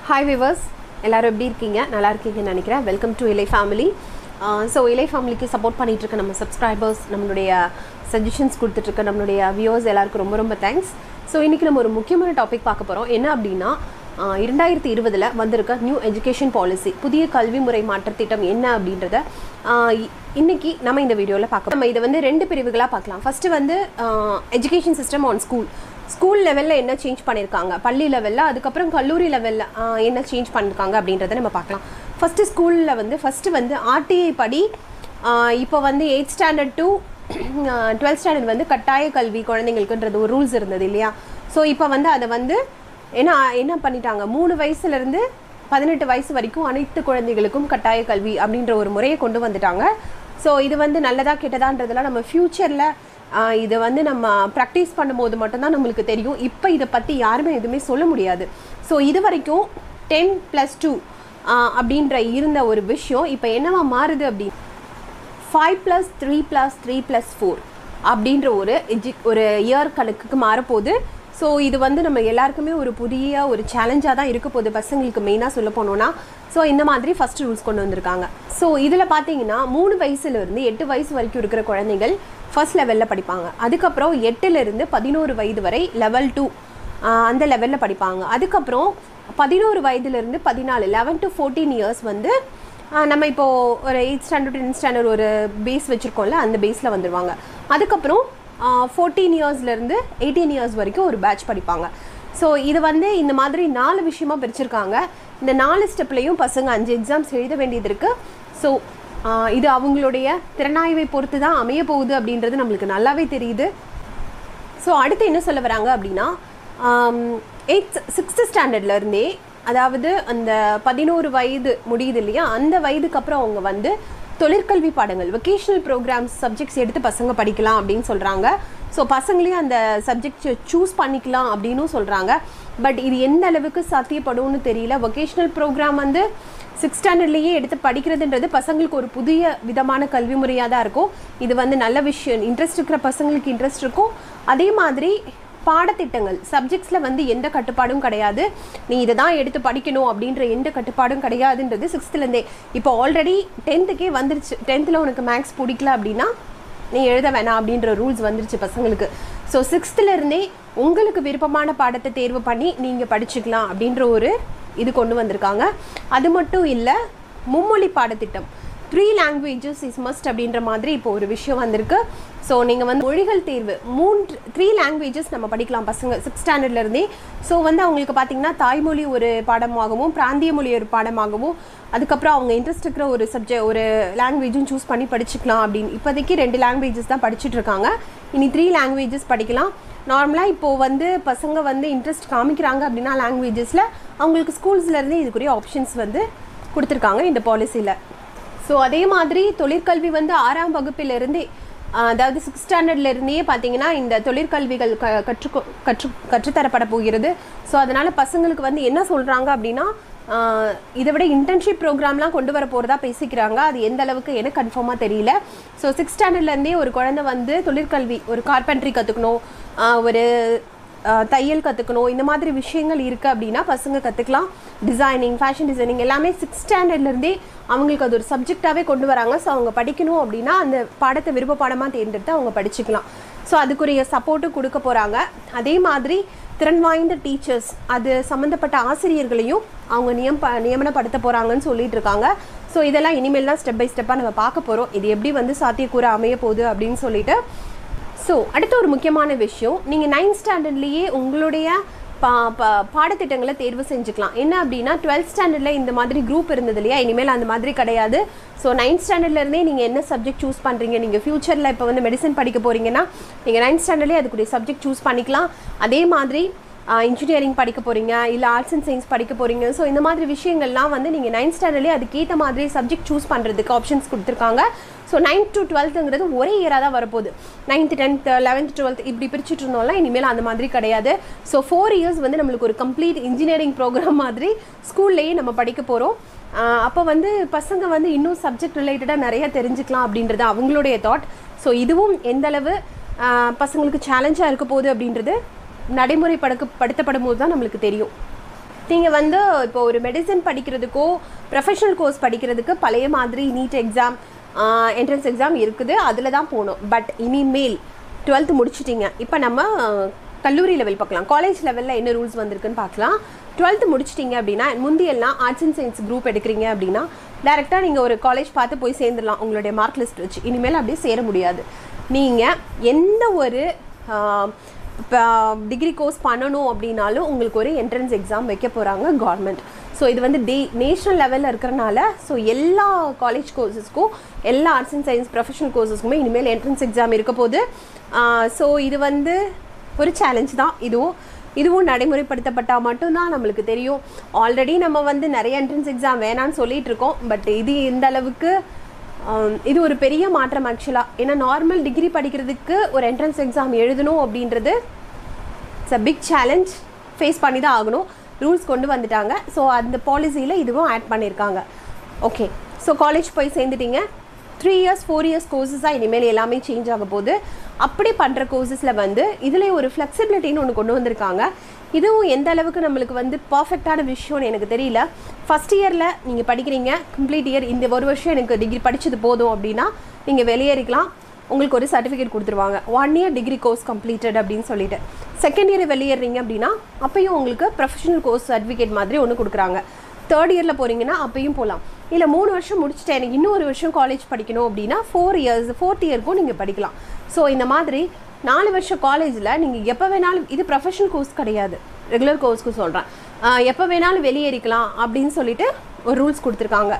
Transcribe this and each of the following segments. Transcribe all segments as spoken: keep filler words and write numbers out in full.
Hi viewers, எல்லாரும் எப்படி இருக்கீங்க? நல்லா இருக்கீங்கன்னு நினைக்கிறேன். Welcome to Ilai family. So Ilai ஃபேமிலிக்கு சப்போர்ட் பண்ணிட்டு இருக்க நம்ம சப்ஸ்கிரைபர்ஸ், நம்மளுடைய சஜஷன்ஸ் கொடுத்துட்டு இருக்க நம்மளுடைய வியூவர்ஸ் எல்லாருக்கும் ரொம்ப ரொம்ப தேங்க்ஸ். ஸோ இன்றைக்கி நம்ம ஒரு முக்கியமான டாபிக் பார்க்க போகிறோம். என்ன அப்படின்னா, இரண்டாயிரத்தி இருபதில் வந்திருக்க நியூ எஜுகேஷன் பாலிசி, புதிய கல்வி முறை மாற்றத்திட்டம் என்ன அப்படின்றத இன்றைக்கி நம்ம இந்த வீடியோவில் பார்க்கலாம். நம்ம இதை வந்து ரெண்டு பிரிவுகளாக பார்க்கலாம். ஃபஸ்ட்டு வந்து education system on school school லெவலில் என்ன சேஞ்ச் பண்ணியிருக்காங்க, பள்ளி லெவலில், அதுக்கப்புறம் கல்லூரி லெவலில் என்ன சேஞ்ச் பண்ணியிருக்காங்க அப்படின்றத நம்ம பார்க்கலாம். ஃபஸ்ட்டு ஸ்கூலில் வந்து ஃபஸ்ட்டு வந்து ஆர்டிஐ படி இப்போ வந்து eight standard to twelfth standard வந்து கட்டாய கல்வி குழந்தைங்களுக்குன்றது ஒரு ரூல்ஸ் இருந்தது இல்லையா? ஸோ இப்போ வந்து அதை வந்து என்ன என்ன பண்ணிட்டாங்க, மூணு வயசுலேருந்து பதினெட்டு வயசு வரைக்கும் அனைத்து குழந்தைகளுக்கும் கட்டாய கல்வி அப்படின்ற ஒரு முறையை கொண்டு வந்துட்டாங்க. ஸோ இது வந்து நல்லதா கெட்டதான்றதெல்லாம் நம்ம ஃப்யூச்சரில் இதை வந்து நம்ம ப்ராக்டிஸ் பண்ணும்போது மட்டும்தான் நம்மளுக்கு தெரியும். இப்போ இதை பற்றி யாருமே எதுவுமே சொல்ல முடியாது. ஸோ இது வரைக்கும் டென் ப்ளஸ் டூ அப்படின்ற இருந்த ஒரு விஷயம் இப்போ என்னவா மாறுது அப்படி five plus three plus three plus four அப்படின்ற ஒரு எஜு ஒரு இயர் கணக்குக்கு மாறப்போகுது. ஸோ இது வந்து நம்ம எல்லாருக்குமே ஒரு புதிய ஒரு சேலஞ்சாக தான் இருக்க போகுது, பசங்களுக்கு மெயினாக சொல்ல போனோன்னா. ஸோ இந்த மாதிரி ஃபஸ்ட் ரூல்ஸ் கொண்டு வந்திருக்காங்க. ஸோ இதில் பார்த்தீங்கன்னா மூணு வயசுலேருந்து எட்டு வயசு வரைக்கும் இருக்கிற குழந்தைகள் ஃபர்ஸ்ட் லெவலில் படிப்பாங்க. அதுக்கப்புறம் எட்டுலேருந்து பதினோரு வயது வரை லெவல் டூ அந்த லெவலில் படிப்பாங்க. அதுக்கப்புறம் பதினோரு வயதுலேருந்து பதினாலு லெவன் டு ஃபோர்டீன் இயர்ஸ் வந்து நம்ம இப்போது ஒரு எயிட் ஸ்டாண்டர்ட் டென்த் ஸ்டாண்டர்ட் ஒரு பேஸ் வச்சுருக்கோம்ல, அந்த பேஸில் வந்துடுவாங்க. அதுக்கப்புறம் ஃபோர்டீன் இயர்ஸ்லேருந்து எயிட்டீன் இயர்ஸ் வரைக்கும் ஒரு பேட்ச் படிப்பாங்க. ஸோ இது வந்து இந்த மாதிரி நாலு விஷயமா பிரிச்சிருக்காங்க. இந்த நாலு ஸ்டெப்லேயும் பசங்க அஞ்சு எக்ஸாம்ஸ் எழுத வேண்டியது இருக்குது. ஸோ இது அவங்களுடைய திறனாய்வை பொறுத்து தான் அமைய போகுது அப்படின்றது நம்மளுக்கு நல்லாவே தெரியுது. ஸோ அடுத்து என்ன சொல்ல வராங்க அப்படின்னா, எயித் சிக்ஸ்த்து ஸ்டாண்டர்ட்லேருந்தே, அதாவது அந்த பதினோரு வயது முடியுது இல்லையா, அந்த வயதுக்கு அப்புறம் அவங்க வந்து தொழிற்கல்வி பாடங்கள், வொகேஷ்னல் ப்ரோக்ராம்ஸ் சப்ஜெக்ட்ஸ் எடுத்து பசங்க படிக்கலாம் அப்படின்னு சொல்கிறாங்க. ஸோ பசங்களையும் அந்த சப்ஜெக்ட் சூஸ் பண்ணிக்கலாம் அப்படின்னும் சொல்கிறாங்க. பட் இது எந்த அளவுக்கு சாத்தியப்படும்னு தெரியல. வொகேஷ்னல் ப்ரோக்ராம் வந்து சிக்ஸ் ஸ்டாண்டர்ட்லேயே எடுத்து படிக்கிறதுன்றது பசங்களுக்கு ஒரு புதிய விதமான கல்வி முறையாக தான் இருக்கும். இது வந்து நல்ல விஷயம், இன்ட்ரெஸ்ட் இருக்கிற பசங்களுக்கு இன்ட்ரெஸ்ட் இருக்கும். அதே மாதிரி பாடத்திட்டங்கள் சப்ஜெக்ட்ஸில் வந்து எந்த கட்டுப்பாடும் கிடையாது, நீ இதை தான் எடுத்து படிக்கணும் அப்படின்ற எந்த கட்டுப்பாடும் கிடையாதுன்றது சிக்ஸ்த்துலேருந்தே. இப்போ ஆல்ரெடி டென்த்துக்கே வந்துருச்சு. டென்த்தில் உனக்கு மேக்ஸ் பிடிக்கல அப்படின்னா நீ எழுத வேணாம் அப்படின்ற ரூல்ஸ் வந்துருச்சு பசங்களுக்கு. ஸோ சிக்ஸ்த்துலேருந்தே உங்களுக்கு விருப்பமான பாடத்தை தேர்வு பண்ணி நீங்கள் படிச்சுக்கலாம் அப்படின்ற ஒரு இது கொண்டு வந்திருக்காங்க. அது மட்டும் இல்லை, மும்மொழி பாடத்திட்டம், த்ரீ லாங்குவேஜஸ் இஸ் மஸ்ட் அப்படின்ற மாதிரி இப்போ ஒரு விஷயம் வந்திருக்கு. ஸோ நீங்கள் வந்து மொழிகள் தேர்வு மூன்று த்ரீ லாங்குவேஜஸ் நம்ம படிக்கலாம் பசங்க சிக்ஸ் ஸ்டாண்டர்ட்லேருந்தே. ஸோ வந்து அவங்களுக்கு பார்த்திங்கன்னா தாய்மொழி ஒரு பாடமாகவும் பிராந்திய மொழி ஒரு பாடமாகவும், அதுக்கப்புறம் அவங்க இன்ட்ரெஸ்ட் இருக்கிற ஒரு சப்ஜெக்ட் ஒரு லாங்குவேஜும் சூஸ் பண்ணி படிச்சுக்கலாம் அப்படின்னு. இப்போதைக்கு ரெண்டு லாங்குவேஜஸ் தான் படிச்சுட்ருக்காங்க. இனி த்ரீ லாங்குவேஜஸ் படிக்கலாம். நார்மலாக இப்போது வந்து பசங்க வந்து இன்ட்ரெஸ்ட் காமிக்கிறாங்க அப்படின்னா லாங்குவேஜஸில், அவங்களுக்கு ஸ்கூல்ஸ்லேருந்து இதுக்குரிய ஆப்ஷன்ஸ் வந்து கொடுத்துருக்காங்க இந்த பாலிசியில். ஸோ அதே மாதிரி தொழிற்கல்வி வந்து ஆறாம் வகுப்பிலிருந்தே, அதாவது சிக்ஸ் ஸ்டாண்டர்ட்லேருந்தே பார்த்தீங்கன்னா இந்த தொழிற்கல்விகள் க கற்று கற்று கற்றுத்தரப்பட போகிறது. ஸோ அதனால் பசங்களுக்கு வந்து என்ன சொல்கிறாங்க அப்படின்னா, இதை விட இன்டர்ன்ஷிப் ப்ரோக்ராம்லாம் கொண்டு வர போகிறதா பேசிக்கிறாங்க. அது எந்த அளவுக்கு எனக்கு கன்ஃபார்மாக தெரியல. ஸோ சிக்ஸ் ஸ்டாண்டர்ட்லேருந்தே ஒரு குழந்தை வந்து தொழிற்கல்வி, ஒரு கார்பென்ட்ரி கற்றுக்கணும், ஒரு தையல் கற்றுக்கணும், இந்த மாதிரி விஷயங்கள் இருக்குது அப்படின்னா பசங்க கற்றுக்கலாம். டிசைனிங், ஃபேஷன் டிசைனிங் எல்லாமே சிக்ஸ் ஸ்டாண்டர்ட்லேருந்தே அவங்களுக்கு அது ஒரு சப்ஜெக்டாகவே கொண்டு வராங்க. ஸோ அவங்க படிக்கணும் அப்படின்னா அந்த பாடத்தை விருப்ப பாடமாக தேர்ந்தெடுத்து அவங்க படிச்சுக்கலாம். ஸோ அதுக்குரிய சப்போர்ட்டும் கொடுக்க போகிறாங்க. அதே மாதிரி திறன் வாய்ந்த டீச்சர்ஸ், அது சம்மந்தப்பட்ட ஆசிரியர்களையும் அவங்க நியம் நியமனப்படுத்த போகிறாங்கன்னு சொல்லிட்டு இருக்காங்க. ஸோ இதெல்லாம் இனிமேல் தான் ஸ்டெப் பை ஸ்டெப்பாக நம்ம பார்க்க போகிறோம், இது எப்படி வந்து சாத்தியக்கூற அமைய போகுது அப்படின்னு சொல்லிட்டு. ஸோ அடுத்த ஒரு முக்கியமான விஷயம், நீங்கள் நைன்த் ஸ்டாண்டர்ட்லேயே உங்களுடைய பா பா பாடத்திட்டங்களை தேர்வு செஞ்சுக்கலாம். என்ன அப்படின்னா, டுவெல்த் ஸ்டாண்டர்டில் இந்த மாதிரி குரூப் இருந்தது இல்லையா, இனிமேல் அந்த மாதிரி கிடையாது. ஸோ நைன்த் ஸ்டாண்டர்ட்லேருந்தே நீங்கள் என்ன சப்ஜெக்ட் சூஸ் பண்ணுறீங்க, நீங்கள் ஃப்யூச்சரில் இப்போ வந்து மெடிசன் படிக்க போகிறீங்கன்னா நீங்கள் நைன்த் ஸ்டாண்டர்ட்லேயே அதுக்குரிய சப்ஜெக்ட் சூஸ் பண்ணிக்கலாம். அதே மாதிரி இன்ஜினியரிங் படிக்க போகிறீங்க, இல்லை ஆர்ட்ஸ் அண்ட் சயின்ஸ் படிக்க போகிறீங்க. ஸோ இந்த மாதிரி விஷயங்கள்லாம் வந்து நீங்கள் நைன்த் ஸ்டாண்டர்ட்லேயே அதுக்கேற்ற மாதிரி சப்ஜெக்ட் சூஸ் பண்ணுறதுக்கு ஆப்ஷன்ஸ் கொடுத்துருக்காங்க. ஸோ நைன்த் டு டுவெல்த்துங்கிறது ஒரே இயராக தான் வரப்போகுது. நைன்த்து டென்த்து லெவன்த் டுவெல்த் இப்படி பிரிச்சுட்டு இருந்தோம்லாம் இனிமேல் அந்த மாதிரி கிடையாது. ஸோ ஃபோர் இயர்ஸ் வந்து நம்மளுக்கு ஒரு கம்ப்ளீட் இன்ஜினியரிங் ப்ரோக்ராம் மாதிரி ஸ்கூல்லேயே நம்ம படிக்க போகிறோம். அப்போ வந்து பசங்க வந்து இன்னும் சப்ஜெக்ட் ரிலேட்டடாக நிறைய தெரிஞ்சுக்கலாம் அப்படின்றது அவங்களுடைய தாட். ஸோ இதுவும் எந்தளவு பசங்களுக்கு சேலஞ்சாக இருக்க போகுது அப்படின்றது நடைமுறைப்படுத்த படுத்தப்படும் போது தான் நம்மளுக்கு தெரியும். நீங்கள் வந்து இப்போ ஒரு மெடிசன் படிக்கிறதுக்கோ ப்ரொஃபஷனல் கோர்ஸ் படிக்கிறதுக்கு பழைய மாதிரி நீட் எக்ஸாம் என்ட்ரன்ஸ் எக்ஸாம் இருக்குது, அதில் தான் போகணும். பட் இனிமேல் டுவெல்த்து முடிச்சிட்டிங்க, இப்போ நம்ம கல்லூரி லெவல் பார்க்கலாம், காலேஜ் லெவலில் என்ன ரூல்ஸ் வந்திருக்குன்னு பார்க்கலாம். டுவெல்த்து முடிச்சிட்டிங்க அப்படின்னா முந்தியெல்லாம் ஆர்ட்ஸ் அண்ட் சயின்ஸ் குரூப் எடுக்கிறீங்க அப்படின்னா டேரெக்டாக நீங்கள் ஒரு காலேஜ் பார்த்து போய் சேர்ந்துடலாம் உங்களுடைய மார்க் லிஸ்ட் வச்சு. இனிமேல் அப்படியே சேர முடியாது. நீங்கள் எந்த ஒரு இப்போ டிகிரி கோர்ஸ் பண்ணணும் அப்படின்னாலும் உங்களுக்கு ஒரு என்ட்ரன்ஸ் எக்ஸாம் வைக்க போகிறாங்க கவர்மெண்ட். ஸோ இது வந்து டே நேஷ்னல் லெவலில் இருக்கிறனால ஸோ எல்லா காலேஜ் கோர்ஸஸ்க்கும் எல்லா ஆர்ட்ஸ் அண்ட் சயின்ஸ் ப்ரொஃபஷனல் கோர்ஸஸ்க்குமே இனிமேல் என்ட்ரன்ஸ் எக்ஸாம் இருக்க போகுது. ஸோ இது வந்து ஒரு சேலஞ்ச் தான். இதுவும் இதுவும் நடைமுறைப்படுத்தப்பட்டால் மட்டும்தான் நம்மளுக்கு தெரியும். ஆல்ரெடி நம்ம வந்து நிறைய என்ட்ரன்ஸ் எக்ஸாம் வேணான்னு சொல்லிகிட்டு இருக்கோம். பட் இது இந்த அளவுக்கு இது ஒரு பெரிய மாற்றம் ஆக்சுவலாக. ஏன்னா நார்மல் டிகிரி படிக்கிறதுக்கு ஒரு என்ட்ரன்ஸ் எக்ஸாம் எழுதணும் அப்படின்றது it's a big challenge, face பண்ணி தான் ஆகணும். ரூல்ஸ் கொண்டு வந்துட்டாங்க. ஸோ அந்த பாலிசியில் இதுவும் ஆட் பண்ணியிருக்காங்க. ஓகே, ஸோ காலேஜ் போய் சேர்ந்துட்டீங்க, த்ரீ இயர்ஸ் ஃபோர் இயர்ஸ் கோர்ஸஸாக இனிமேல் எல்லாமே சேஞ்ச் ஆக போகுது. அப்படி பண்ணுற கோர்ஸஸில் வந்து இதில் ஒரு ஃப்ளெக்சிபிலிட்டின்னு ஒன்று கொண்டு வந்திருக்காங்க. இதுவும் எந்த அளவுக்கு நம்மளுக்கு வந்து பர்ஃபெக்டான விஷயம்னு எனக்கு தெரியல. ஃபஸ்ட் இயரில் நீங்கள் படிக்கிறீங்க, கம்ப்ளீட் இயர் இந்த ஒரு வருஷம் எனக்கு டிகிரி படித்தது போதும் அப்படின்னா நீங்கள் வெளியேறிக்கலாம். உங்களுக்கு ஒரு சர்டிஃபிகேட் கொடுத்துருவாங்க, one year degree course completed அப்படின்னு சொல்லிட்டு. செகண்ட் இயர் வெளியேறீங்க அப்படின்னா அப்பையும் உங்களுக்கு ப்ரொஃபஷனல் கோர்ஸ் சர்டிஃபிகேட் மாதிரி ஒன்று கொடுக்குறாங்க. தேர்ட் இயரில் போகிறீங்கன்னா அப்பையும் போகலாம். இல்லை மூணு வருஷம் முடிச்சுட்டு எனக்கு இன்னும் ஒரு வருஷம் காலேஜ் படிக்கணும் அப்படின்னா ஃபோர் இயர்ஸ் ஃபோர்த் இயருக்கும் நீங்கள் படிக்கலாம். ஸோ இந்த மாதிரி நாலு வருஷம் காலேஜில் நீங்கள் எப்போ வேணாலும், இது ப்ரொஃபஷனல் கோர்ஸ் கிடையாது, ரெகுலர் கோர்ஸ்க்கு சொல்கிறேன், எப்போ வேணாலும் வெளியேறிக்கலாம் அப்படின்னு சொல்லிட்டு ஒரு ரூல்ஸ் கொடுத்துருக்காங்க.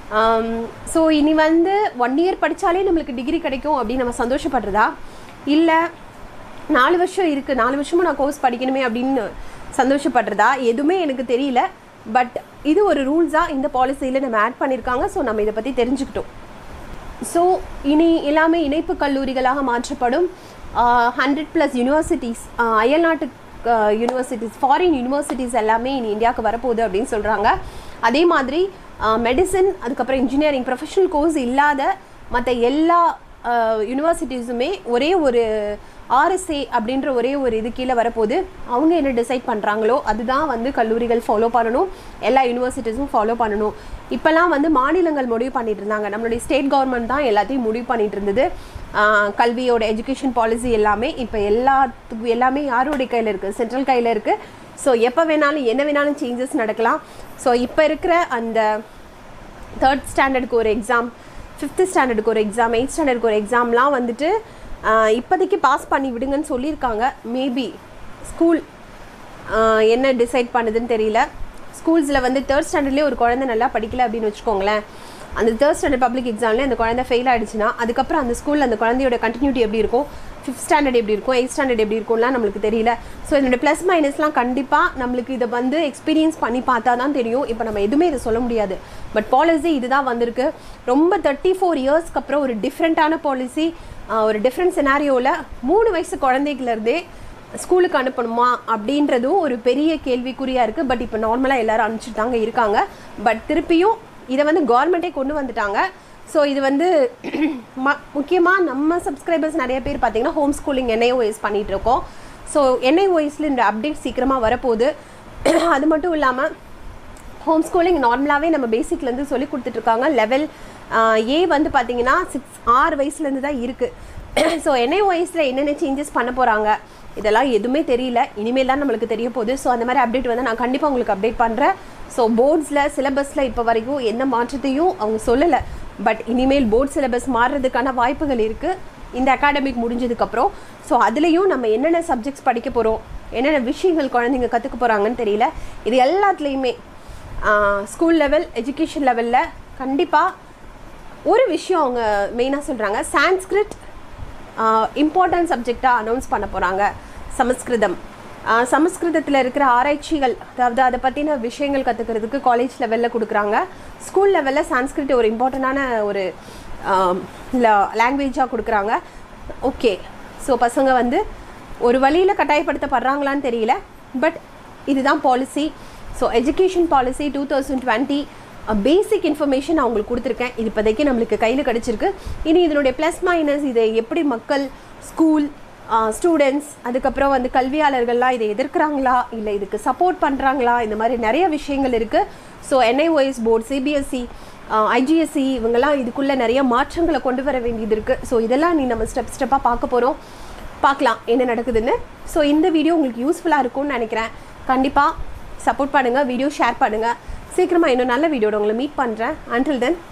ஸோ இனி வந்து ஒன் இயர் படித்தாலே நம்மளுக்கு டிகிரி கிடைக்கும் அப்படின்னு நம்ம சந்தோஷப்படுறதா, இல்லை நாலு வருஷம் இருக்குது நாலு வருஷமும் நான் கோர்ஸ் படிக்கணுமே அப்படின்னு சந்தோஷப்படுறதா, எதுவுமே எனக்கு தெரியல. பட் இது ஒரு ரூல்ஸாக இந்த பாலிசியில் நம்ம ஆட் பண்ணியிருக்காங்க. ஸோ நம்ம இதை பற்றி தெரிஞ்சுக்கிட்டோம். ஸோ இனி எல்லாமே இணைப்பு கல்லூரிகளாக மாற்றப்படும். ஹண்ட்ரட் ப்ளஸ் யூனிவர்சிட்டிஸ், அயல்நாட்டு யூனிவர்சிட்டிஸ், ஃபாரின் யூனிவர்சிட்டிஸ் எல்லாமே இனி இந்தியாவுக்கு வரப்போகுது அப்படின்னு சொல்கிறாங்க. அதே மாதிரி மெடிசன், அதுக்கப்புறம் இன்ஜினியரிங், ப்ரொஃபஷனல் கோர்ஸ் இல்லாத மற்ற எல்லா யூனிவர்சிட்டிஸுமே ஒரே ஒரு ஆர்எஸ்ஏ அப்படின்ற ஒரே ஒரு இது கீழே வரப்போகுது. அவங்க என்ன டிசைட் பண்ணுறாங்களோ அதுதான் வந்து கல்லூரிகள் ஃபாலோ பண்ணணும், எல்லா யூனிவர்சிட்டிஸும் ஃபாலோ பண்ணணும். இப்போல்லாம் வந்து மாநிலங்கள் முடிவு பண்ணிட்டு இருந்தாங்க, நம்மளுடைய ஸ்டேட் கவர்மெண்ட் தான் எல்லாத்தையும் முடிவு பண்ணிட்டு இருந்தது. கல்வியோட எஜுகேஷன் பாலிசி எல்லாமே இப்போ எல்லாத்துக்கும் எல்லாமே யாருடைய கையில் இருக்குது, சென்ட்ரல் கையில் இருக்குது. ஸோ எப்போ வேணாலும் என்ன வேணாலும் சேஞ்சஸ் நடக்கலாம். ஸோ இப்போ இருக்கிற அந்த தேர்ட் ஸ்டாண்டர்டுக்கு ஒரு எக்ஸாம், ஃபிஃப்த்து ஸ்டாண்டர்டுக்கு ஒரு எக்ஸாம், எயிட் ஸ்டாண்டர்டுக்கு ஒரு எக்ஸாம்லாம் வந்துட்டு இப்போதைக்கு பாஸ் பண்ணி விடுங்கன்னு சொல்லியிருக்காங்க. மேபி ஸ்கூல் என்ன டிசைட் பண்ணுதுன்னு தெரியல. ஸ்கூல்ஸில் வந்து தேர்ட் ஸ்டாண்டர்ட்லேயே ஒரு குழந்தை நல்லா படிக்கல அப்படின்னு வச்சுக்கோங்களேன், அந்த தேர்ட் ஸ்டாண்டர்ட் பப்ளிக் எக்ஸாம்லேயே அந்த குழந்தை ஃபெயில் ஆகிடுச்சுன்னா அதுக்கப்புறம் அந்த ஸ்கூலில் அந்த குழந்தையோட கண்டினியூட்டி எப்படி இருக்கும், ஃபிஃப்த் ஸ்டாண்டர்ட் எப்படி இருக்கும், எயிட் ஸ்டாண்டர்ட் எப்படி இருக்கும்லாம் நம்மளுக்கு தெரியல. ஸோ இதோட ப்ளஸ் மைனஸ்லாம் கண்டிப்பாக நம்மளுக்கு இதை வந்து எக்ஸ்பீரியன்ஸ் பண்ணி பார்த்தா தான் தெரியும். இப்போ நம்ம எதுவுமே இதை சொல்ல முடியாது. பட் பாலிசி இதுதான் வந்திருக்கு. ரொம்ப தேர்ட்டி ஃபோர் இயர்ஸ்க்கு அப்புறம் ஒரு டிஃப்ரெண்ட்டான பாலிசி, ஒரு டிஃப்ரெண்ட் சினாரியோவில் மூணு வயசு குழந்தைகள்லேருந்தே ஸ்கூலுக்கு அனுப்பணுமா அப்படின்றதும் ஒரு பெரிய கேள்விக்குறியாக இருக்குது. பட் இப்போ நார்மலாக எல்லோரும் அனுப்பிச்சிட்டு தாங்க இருக்காங்க. பட் திருப்பியும் இதை வந்து கவர்மெண்ட்டே கொண்டு வந்துட்டாங்க. ஸோ இது வந்து ம முக்கியமாக நம்ம சப்ஸ்கிரைபர்ஸ் நிறைய பேர் பார்த்திங்கன்னா ஹோம் ஸ்கூலிங் என்ஐஓஎஸ் பண்ணிகிட்ருக்கோம். ஸோ என்ஐஓஎஸில் இந்த அப்டேட் சீக்கிரமாக வரப்போகுது. அது மட்டும் இல்லாமல் ஹோம் ஸ்கூலிங் நார்மலாகவே நம்ம பேசிக்லேருந்து சொல்லி கொடுத்துட்ருக்காங்க. லெவல் ஏ வந்து பார்த்திங்கன்னா சிக்ஸ் ஆறு வயசுலேருந்து தான் இருக்குது. ஸோ என்ஐஓஎஸில் என்னென்ன சேஞ்சஸ் பண்ண போகிறாங்க இதெல்லாம் எதுவுமே தெரியல, இனிமேல் தான் நம்மளுக்கு தெரிய போகுது. ஸோ அந்த மாதிரி அப்டேட் வந்து நான் கண்டிப்பாக உங்களுக்கு அப்டேட் பண்ணுறேன். ஸோ போர்ட்ஸில் சிலபஸில் இப்போ வரைக்கும் எந்த மாற்றத்தையும் அவங்க சொல்லலை. பட் இனிமேல் போர்ட் சிலபஸ் மாறுறதுக்கான வாய்ப்புகள் இருக்குது இந்த அகாடமிக் முடிஞ்சதுக்கப்புறம். ஸோ அதுலேயும் நம்ம என்னென்ன சப்ஜெக்ட்ஸ் படிக்க போகிறோம், என்னென்ன விஷயங்கள் குழந்தைங்க கற்றுக்க போகிறாங்கன்னு தெரியல. இது எல்லாத்துலேயுமே ஸ்கூல் லெவல், எஜுகேஷன் லெவலில் கண்டிப்பாக ஒரு விஷயம் அவங்க மெயினாக சொல்கிறாங்க, சான்ஸ்கிரிட் இம்பார்ட்டன்ட் சப்ஜெக்டாக அனௌன்ஸ் பண்ண போகிறாங்க. சமஸ்கிருதம், சமஸ்கிருதத்தில் இருக்கிற ஆராய்ச்சிகள், அதாவது அதை பற்றின விஷயங்கள் கற்றுக்கிறதுக்கு காலேஜ் லெவலில் கொடுக்குறாங்க. ஸ்கூல் லெவலில் சான்ஸ்கிரிட் ஒரு இம்பார்ட்டண்டான ஒரு லாங்குவேஜாக கொடுக்குறாங்க. ஓகே, ஸோ பசங்க வந்து ஒரு வழியில் கட்டாயப்படுத்தப்படுறாங்களான்னு தெரியல. பட் இதுதான் policy. So education policy two thousand twenty basic information நான் உங்களுக்கு கொடுத்துருக்கேன். இது இப்போதைக்கு நம்மளுக்கு கையில் கிடச்சிருக்கு. இனி இதனுடைய ப்ளஸ் மைனஸ், இதை எப்படி மக்கள், ஸ்கூல், ஸ்டூடெண்ட்ஸ் அதுக்கப்புறம் வந்து கல்வியாளர்கள்லாம் இதை எதிர்க்கிறாங்களா இல்லை இதுக்கு சப்போர்ட் பண்ணுறாங்களா, இந்த மாதிரி நிறைய விஷயங்கள் இருக்குது. So N I O S board, C B S E, I G S E இவங்கெல்லாம் இதுக்குள்ளே நிறைய மாற்றங்களை கொண்டு வர வேண்டியது இருக்குது. ஸோ இதெல்லாம் நீ நம்ம ஸ்டெப் ஸ்டெப்பாக பார்க்க போகிறோம், பார்க்கலாம் என்ன நடக்குதுன்னு. ஸோ இந்த வீடியோ உங்களுக்கு யூஸ்ஃபுல்லாக இருக்கும்னு நினைக்கிறேன். கண்டிப்பாக சப்போர்ட் பண்ணுங்கள், வீடியோ ஷேர் பண்ணுங்கள். சீக்கிரமாக இன்னும் நல்ல வீடியோட உங்களை மீட் பண்ணுறேன். Until then